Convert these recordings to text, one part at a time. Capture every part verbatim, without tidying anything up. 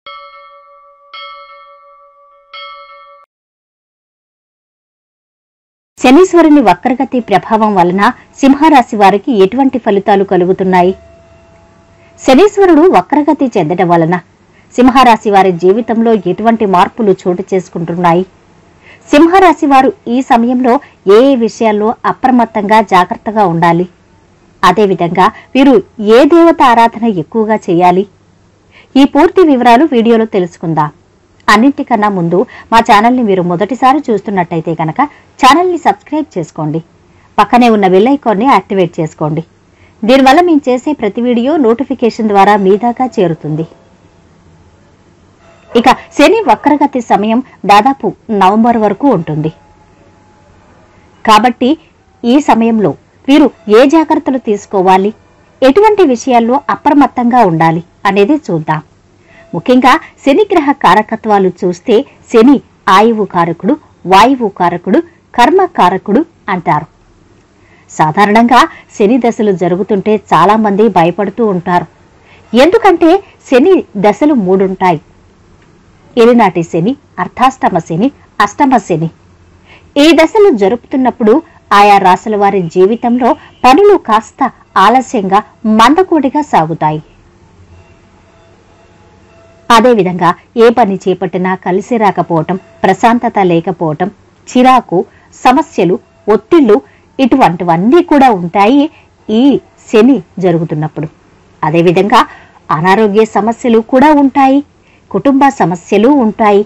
శనీశ్వరుని వక్రగతి ప్రభావం వలన సింహరాశి వారికి ఎటువంటి ఫలితాలు కలుగుతున్నాయి? శనీశ్వరుడు వక్రగతి చెందడం వలన సింహరాశి వారి జీవితంలో ఎటువంటి మార్పులు చోటు చేసుకుంటున్నాయి? సింహరాశి వారు ఈ సమయంలో ఏ ఏ విషయాల్లో అప్రమత్తంగా జాగ్రత్తగా ఉండాలి? అదేవిధంగా వీరు ఏ దేవత ఆరాధన ఎక్కువగా చేయాలి? ఈ పూర్తి వివరాలు వీడియోలో తెలుసుకుందాం. అన్నింటికన్నా ముందు మా ఛానల్ని మీరు మొదటిసారి చూస్తున్నట్టయితే కనుక ఛానల్ని సబ్స్క్రైబ్ చేసుకోండి. పక్కనే ఉన్న బెల్ ఐకాన్ని యాక్టివేట్ చేసుకోండి. దీనివల్ల మేము చేసే ప్రతి వీడియో నోటిఫికేషన్ ద్వారా మీ దాకా చేరుతుంది. ఇక శని వక్రగతి సమయం దాదాపు నవంబర్ వరకు ఉంటుంది. కాబట్టి ఈ సమయంలో వీరు ఏ జాగ్రత్తలు తీసుకోవాలి, ఎటువంటి విషయాల్లో అప్రమత్తంగా ఉండాలి అనేది చూద్దాం. ముఖ్యంగా శనిగ్రహ కారకత్వాలు చూస్తే శని ఆయువు కారకుడు, వాయువు కారకుడు, కర్మ కారకుడు అంటారు. సాధారణంగా శని దశలు జరుగుతుంటే చాలా మంది భయపడుతూ ఉంటారు. ఎందుకంటే శని దశలు మూడుంటాయి. ఏలినాటి శని, అర్ధాష్టమ శని, అష్టమ శని. ఈ దశలు జరుపుతున్నప్పుడు ఆయా రాశుల వారి జీవితంలో పనులు కాస్త ఆలస్యంగా మందకోడిగా సాగుతాయి. అదేవిధంగా ఏ పని చేపట్టినా కలిసి రాకపోవటం, ప్రశాంతత లేకపోవటం, చిరాకు, సమస్యలు, ఒత్తిళ్లు ఇటువంటివన్నీ కూడా ఉంటాయి ఈ శని జరుగుతున్నప్పుడు. అదేవిధంగా అనారోగ్య సమస్యలు కూడా ఉంటాయి, కుటుంబ సమస్యలు ఉంటాయి.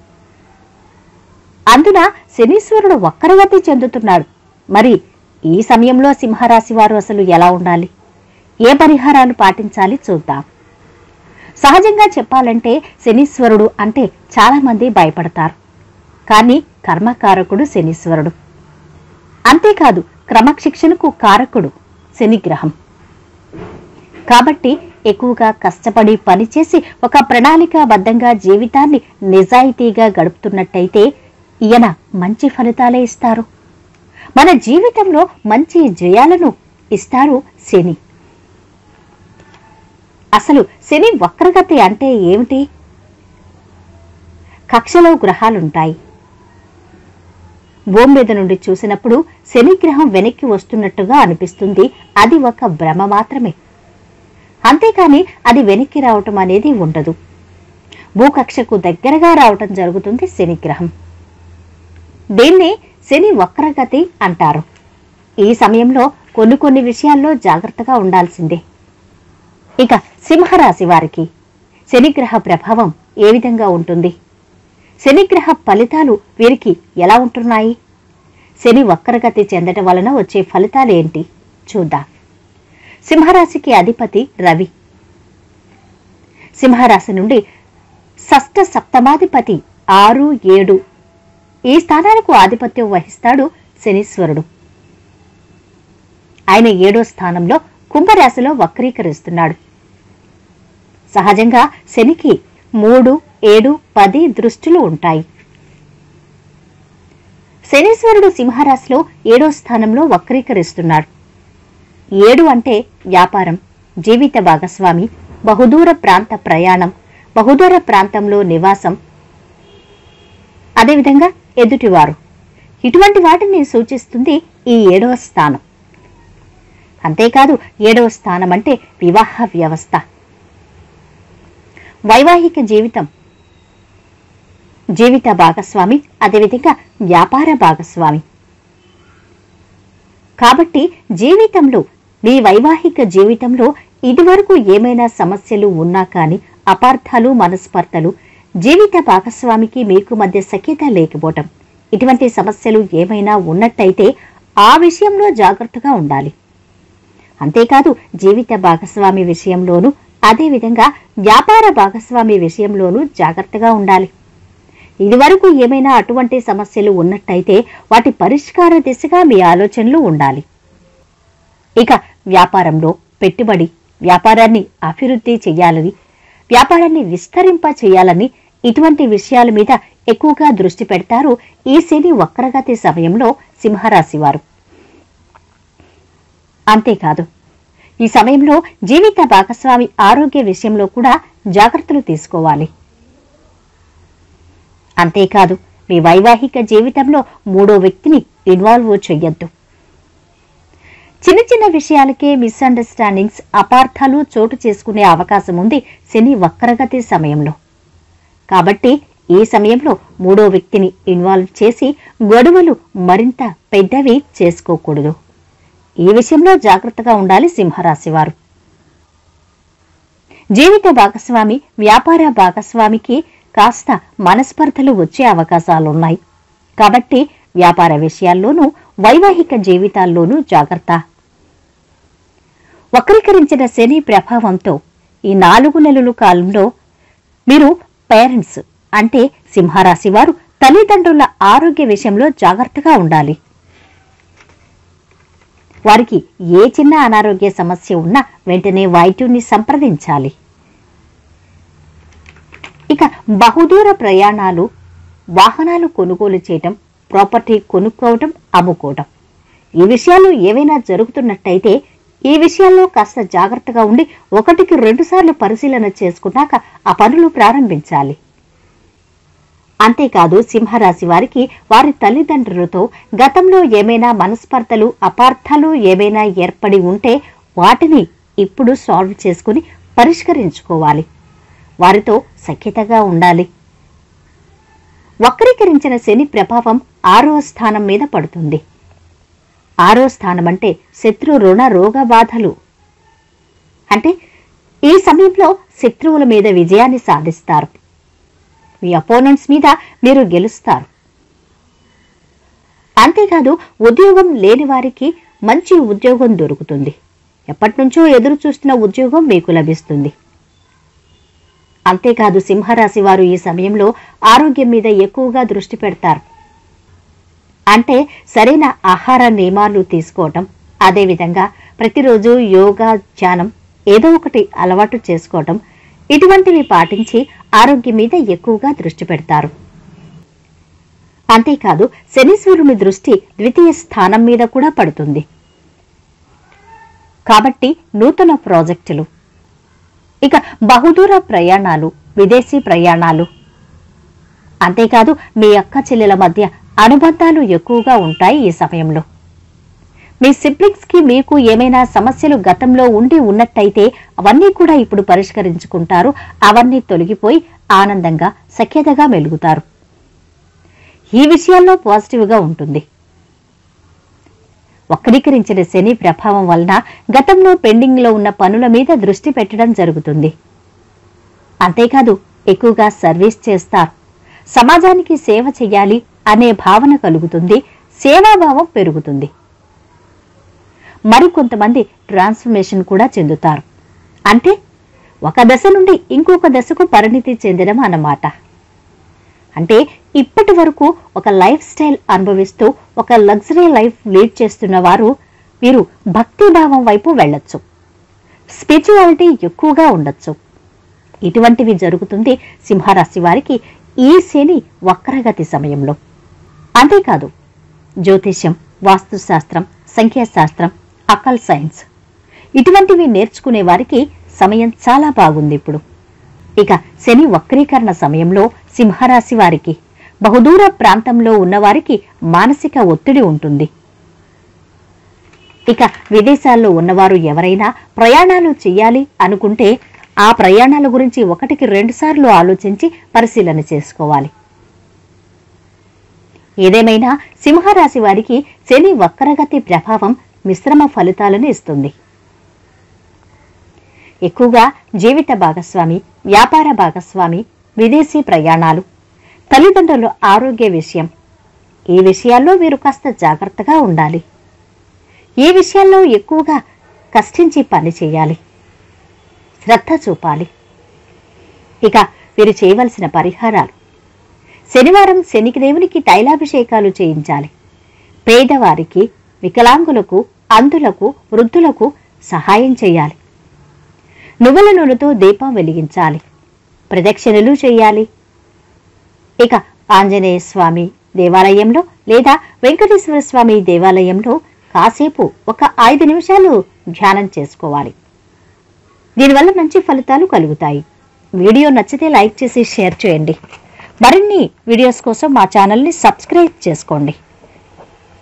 అందున శనీశ్వరుడు వక్రగతి చెందుతున్నాడు. మరి ఈ సమయంలో సింహరాశి వారు అసలు ఎలా ఉండాలి, ఏ పరిహారాలు పాటించాలి చూద్దాం. సహజంగా చెప్పాలంటే శనీశ్వరుడు అంటే చాలా మంది భయపడతారు. కానీ కర్మకారకుడు శనీశ్వరుడు. అంతేకాదు క్రమశిక్షణకు కారకుడు శనిగ్రహం. కాబట్టి ఎక్కువగా కష్టపడి పనిచేసి ఒక ప్రణాళికాబద్ధంగా జీవితాన్ని నిజాయితీగా గడుపుతున్నట్టయితే ఈయన మంచి ఫలితాలే ఇస్తారు. మన జీవితంలో మంచి జయాలను ఇస్తారు శని. అసలు శని వక్రగతి అంటే ఏమిటి? కక్షలో గ్రహాలుంటాయి. భూమి మీద నుండి చూసినప్పుడు శనిగ్రహం వెనక్కి వస్తున్నట్టుగా అనిపిస్తుంది. అది ఒక భ్రమ మాత్రమే. అంతేకాని అది వెనక్కి రావటం అనేది ఉండదు. భూకక్షకు దగ్గరగా రావటం జరుగుతుంది శనిగ్రహం. దీన్ని శని వక్రగతి అంటారు. ఈ సమయంలో కొన్ని కొన్ని విషయాల్లో జాగ్రత్తగా ఉండాల్సిందే. ఇక సింహరాశి వారికి శనిగ్రహ ప్రభావం ఏ విధంగా ఉంటుంది? శనిగ్రహ ఫలితాలు వీరికి ఎలా ఉంటున్నాయి? శని వక్రగతి చెందటం వలన వచ్చే ఫలితాలు ఏంటి చూద్దాం. సింహరాశికి అధిపతి రవి. సింహరాశి నుండి షష్ఠ సప్తమాధిపతి ఆరు ఏడు ఈ స్థానాలకు ఆధిపత్యం వహిస్తాడు శనీశ్వరుడు. ఆయన ఏడో స్థానంలో కుంభరాశిలో వక్రీకరిస్తున్నాడు. సహజంగా శనికి మూడు, ఏడు, పది దృష్టిలు ఉంటాయి. శనీశ్వరుడు సింహరాశిలో ఏడో స్థానంలో వక్రీకరిస్తున్నాడు. ఏడు అంటే వ్యాపారం, జీవిత భాగస్వామి, బహుదూర ప్రాంత ప్రయాణం, బహుదూర ప్రాంతంలో నివాసం, అదేవిధంగా ఎదుటివారు, ఇటువంటి వాటిని సూచిస్తుంది ఈ ఏడవ స్థానం. అంతేకాదు ఏడవ స్థానం అంటే వివాహ వ్యవస్థ, వైవాహిక జీవితం, జీవిత భాగస్వామి, అదేవిధంగా వ్యాపార భాగస్వామి. కాబట్టి జీవితంలో మీ వైవాహిక జీవితంలో ఇదివరకు ఏమైనా సమస్యలు ఉన్నా కానీ అపార్థాలు, మనస్పర్ధలు, జీవిత భాగస్వామికి మీకు మధ్య సఖ్యత లేకపోవటం, ఇటువంటి సమస్యలు ఏమైనా ఉన్నట్టయితే ఆ విషయంలో జాగ్రత్తగా ఉండాలి. అంతేకాదు జీవిత భాగస్వామి విషయంలోనూ, అదేవిధంగా వ్యాపార భాగస్వామి విషయంలోనూ జాగ్రత్తగా ఉండాలి. ఇదివరకు ఏమైనా అటువంటి సమస్యలు ఉన్నట్టయితే వాటి పరిష్కార దిశగా మీ ఆలోచనలు ఉండాలి. ఇక వ్యాపారంలో పెట్టుబడి, వ్యాపారాన్ని అభివృద్ధి చేయాలని, వ్యాపారాన్ని విస్తరింప చేయాలని, ఇటువంటి విషయాల మీద ఎక్కువగా దృష్టి పెడతారు ఈ శని వక్రగతి సమయంలో సింహరాశి వారు. అంతేకాదు ఈ సమయంలో జీవిత భాగస్వామి ఆరోగ్య విషయంలో కూడా జాగ్రత్తలు తీసుకోవాలి. అంతేకాదు మీ వైవాహిక జీవితంలో మూడో వ్యక్తిని ఇన్వాల్వ్ చెయ్యొద్దు. చిన్న చిన్న విషయాలకే మిస్అండర్స్టాండింగ్స్, అపార్థాలు చోటు చేసుకునే అవకాశం ఉంది శని వక్రగతి సమయంలో. కాబట్టి ఈ సమయంలో మూడో వ్యక్తిని ఇన్వాల్వ్ చేసి గొడవలు మరింత పెద్దవి చేసుకోకూడదు. ఈ విషయంలో జాగ్రత్తగా ఉండాలి సింహరాశి వారు. జీవిత భాగస్వామి, వ్యాపార భాగస్వామికి కాస్త మనస్పర్ధలు వచ్చే అవకాశాలున్నాయి. కాబట్టి వ్యాపార విషయాల్లోనూ వైవాహిక జీవితాల్లోనూ జాగ్రత్త. వక్రీకరించిన శని ప్రభావంతో ఈ నాలుగు నెలల కాలంలో మీరు పేరెంట్స్ అంటే సింహరాశి వారు తల్లిదండ్రుల ఆరోగ్య విషయంలో జాగ్రత్తగా ఉండాలి. వారికి ఏ చిన్న అనారోగ్య సమస్య ఉన్నా వెంటనే వైద్యుని సంప్రదించాలి. ఇక బహుదూర ప్రయాణాలు, వాహనాలు కొనుగోలు చేయటం, ప్రాపర్టీ కొనుక్కోవటం, అమ్ముకోవటం, ఈ విషయాలు ఏవైనా జరుగుతున్నట్టయితే ఈ విషయాల్లో కాస్త జాగ్రత్తగా ఉండి ఒకటికి రెండు సార్లు పరిశీలన చేసుకున్నాక ఆ పనులు ప్రారంభించాలి. అంతేకాదు సింహరాశి వారికి వారి తల్లిదండ్రులతో గతంలో ఏమైనా మనస్పర్ధలు, అపార్థాలు ఏమైనా ఏర్పడి ఉంటే వాటిని ఇప్పుడు సాల్వ్ చేసుకుని పరిష్కరించుకోవాలి. వారితో సఖ్యతగా ఉండాలి. వక్రీకరించిన శని ప్రభావం ఆరో స్థానం మీద పడుతుంది. ఆరో స్థానం అంటే శత్రు రుణ రోగ బాధలు. అంటే ఈ సమయంలో శత్రువుల మీద విజయాన్ని సాధిస్తారు. మీ అపోనెంట్స్ మీద మీరు గెలుస్తారు. అంతేకాదు ఉద్యోగం లేని వారికి మంచి ఉద్యోగం దొరుకుతుంది. ఎప్పటినుంచో ఎదురు చూస్తున్న ఉద్యోగం మీకు లభిస్తుంది. అంతేకాదు సింహరాశి వారు ఈ సమయంలో ఆరోగ్యం మీద ఎక్కువగా దృష్టి పెడతారు. అంటే సరైన ఆహార నియమాలు తీసుకోవటం, అదేవిధంగా ప్రతిరోజు యోగా, ధ్యానం ఏదో ఒకటి అలవాటు చేసుకోవటం, ఇటువంటివి పాటించి ఆరోగ్యం మీద ఎక్కువగా దృష్టి పెడతారు. అంతేకాదు శనీశ్వరుని దృష్టి ద్వితీయ స్థానం మీద కూడా పడుతుంది. కాబట్టి నూతన ప్రాజెక్టులు, ఇక బహుదూర ప్రయాణాలు, విదేశీ ప్రయాణాలు, అంతేకాదు మీ అక్క చెల్లెల మధ్య అనుబంధాలు ఎక్కువగా ఉంటాయి ఈ సమయంలో. మీ సిబ్లింగ్స్ కి మీకు ఏమైనా సమస్యలు గతంలో ఉండి ఉన్నట్టయితే అవన్నీ కూడా ఇప్పుడు పరిష్కరించుకుంటారు. అవన్నీ తొలగిపోయి ఆనందంగా సఖ్యతగా మెలుగుతారు. ఈ విషయాల్లో పాజిటివ్గా ఉంటుంది. వక్రీకరించిన శని ప్రభావం వలన గతంలో పెండింగ్ లో ఉన్న పనుల మీద దృష్టి పెట్టడం జరుగుతుంది. అంతేకాదు ఎక్కువగా సర్వీస్ చేస్తారు. సమాజానికి సేవ చేయాలి అనే భావన కలుగుతుంది. సేవాభావం పెరుగుతుంది. మరికొంతమంది ట్రాన్స్ఫర్మేషన్ కూడా చెందుతారు. అంటే ఒక దశ నుండి ఇంకొక దశకు పరిణితి చెందడం అన్నమాట. అంటే ఇప్పటి వరకు ఒక లైఫ్ స్టైల్ అనుభవిస్తూ ఒక లగ్జరీ లైఫ్ లీడ్ చేస్తున్న వారు వీరు భక్తి భావం వైపు వెళ్ళొచ్చు. స్పిరిచువాలిటీ ఎక్కువగా ఉండొచ్చు. ఇటువంటివి జరుగుతుంది సింహరాశి వారికి ఈ శని వక్రగతి సమయంలో. అంతేకాదు జ్యోతిష్యం, వాస్తుశాస్త్రం, సంఖ్యాశాస్త్రం, అకల్ సైన్స్ ఇటువంటివి నేర్చుకునే వారికి సమయం చాలా బాగుంది ఇప్పుడు. ఇక శని వక్రీకరణ సమయంలో సింహరాశి వారికి, బహుదూర ప్రాంతంలో ఉన్నవారికి మానసిక ఒత్తిడి ఉంటుంది. ఇక విదేశాల్లో ఉన్నవారు ఎవరైనా ప్రయాణాలు చేయాలి అనుకుంటే ఆ ప్రయాణాల గురించి ఒకటికి రెండు సార్లు ఆలోచించి పరిశీలన చేసుకోవాలి. ఏదేమైనా సింహరాశి వారికి శని వక్రగతి ప్రభావం మిశ్రమ ఫలితాలను ఇస్తుంది. ఎక్కువగా జీవిత భాగస్వామి, వ్యాపార భాగస్వామి, విదేశీ ప్రయాణాలు, తల్లిదండ్రుల ఆరోగ్య విషయం, ఈ విషయాల్లో వీరు కాస్త జాగ్రత్తగా ఉండాలి. ఈ విషయాల్లో ఎక్కువగా కష్టించి పని చేయాలి, శ్రద్ధ చూపాలి. ఇక వీరు చేయవలసిన పరిహారాలు: శనివారం శనికి దేవునికి తైలాభిషేకాలు చేయించాలి. పేదవారికి, వికలాంగులకు, అంధులకు, వృద్ధులకు సహాయం చేయాలి. నువ్వుల నూనెతో దీపం వెలిగించాలి. ప్రదక్షిణలు చేయాలి. ఇక ఆంజనేయ స్వామి దేవాలయంలో లేదా వెంకటేశ్వర స్వామి దేవాలయంలో కాసేపు ఒక ఐదు నిమిషాలు ధ్యానం చేసుకోవాలి. దీనివల్ల మంచి ఫలితాలు కలుగుతాయి. వీడియో నచ్చితే లైక్ చేసి షేర్ చేయండి. మరిన్ని వీడియోస్ కోసం మా ఛానల్ని సబ్స్క్రైబ్ చేసుకోండి.